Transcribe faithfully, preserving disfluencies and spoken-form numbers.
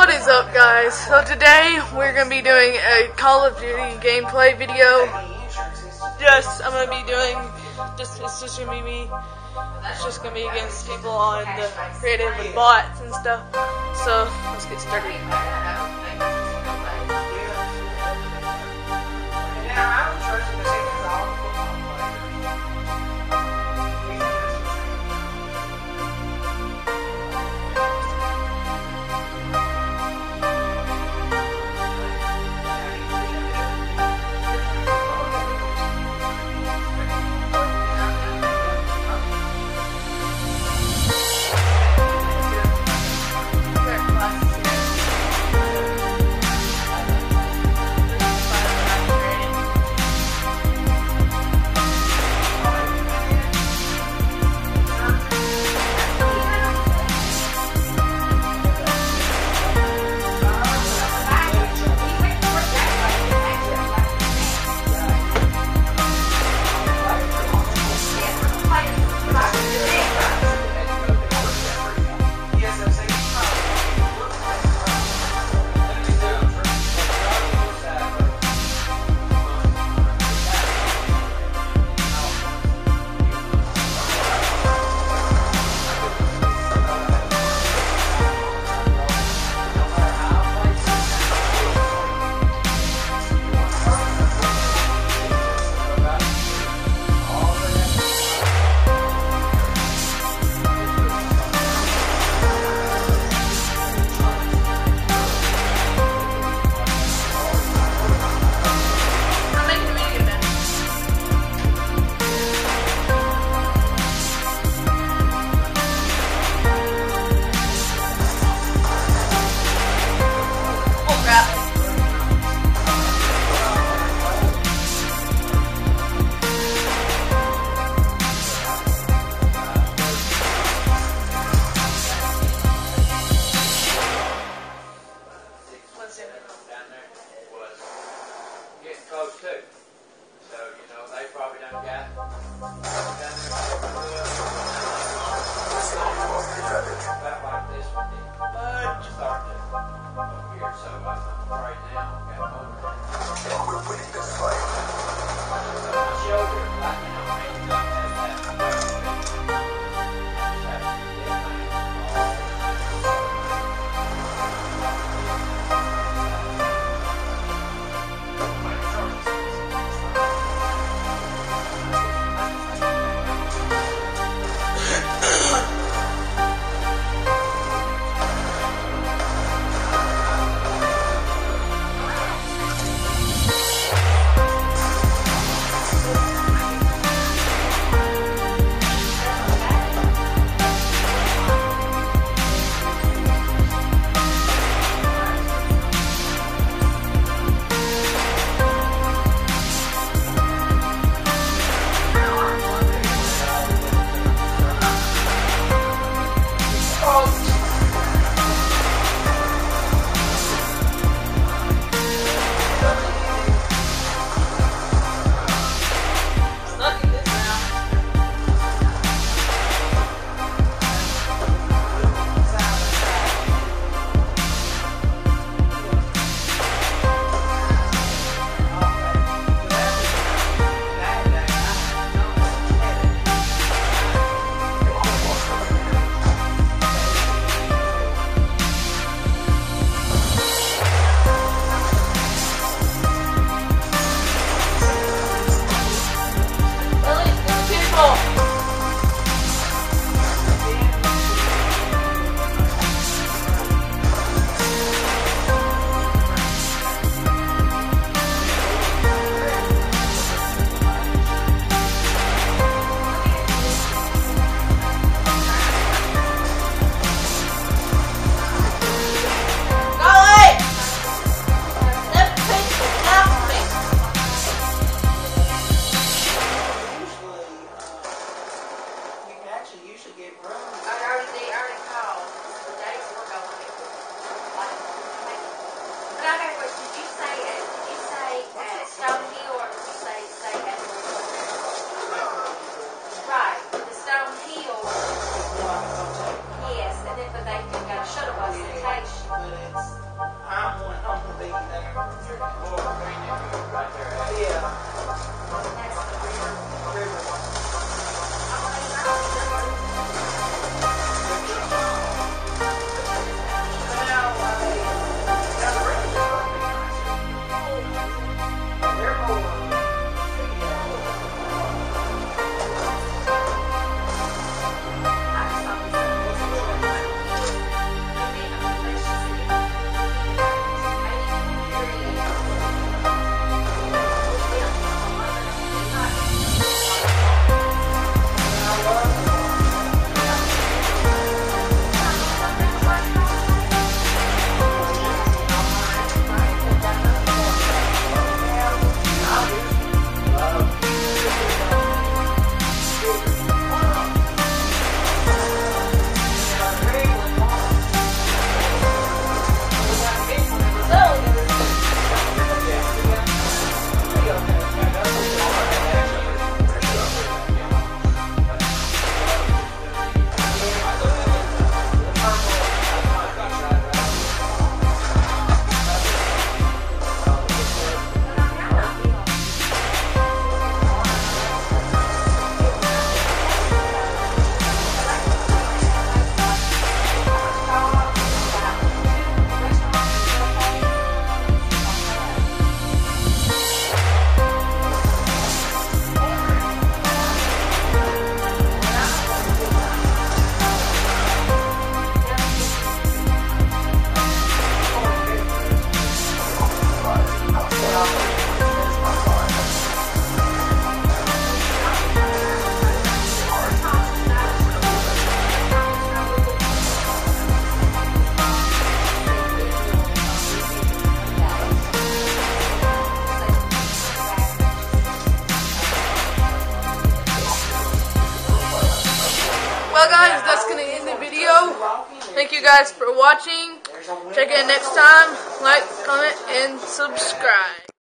What is up, guys? So today we're gonna be doing a Call of Duty gameplay video. Yes, I'm gonna be doing just it's just gonna be me. It's just gonna be against people on the creative and bots and stuff. So let's get started. Close too. So, you know, they probably done got about like this one did. But start to over here. So uh, right now I've got over. And we're winning this fight. So my shoulder, like, you know, ain't got that. Yes, and then but they got a shuttle bus that takes you. Well, guys, that's gonna end the video. Thank you guys for watching. Check in next time. Like, comment, and subscribe.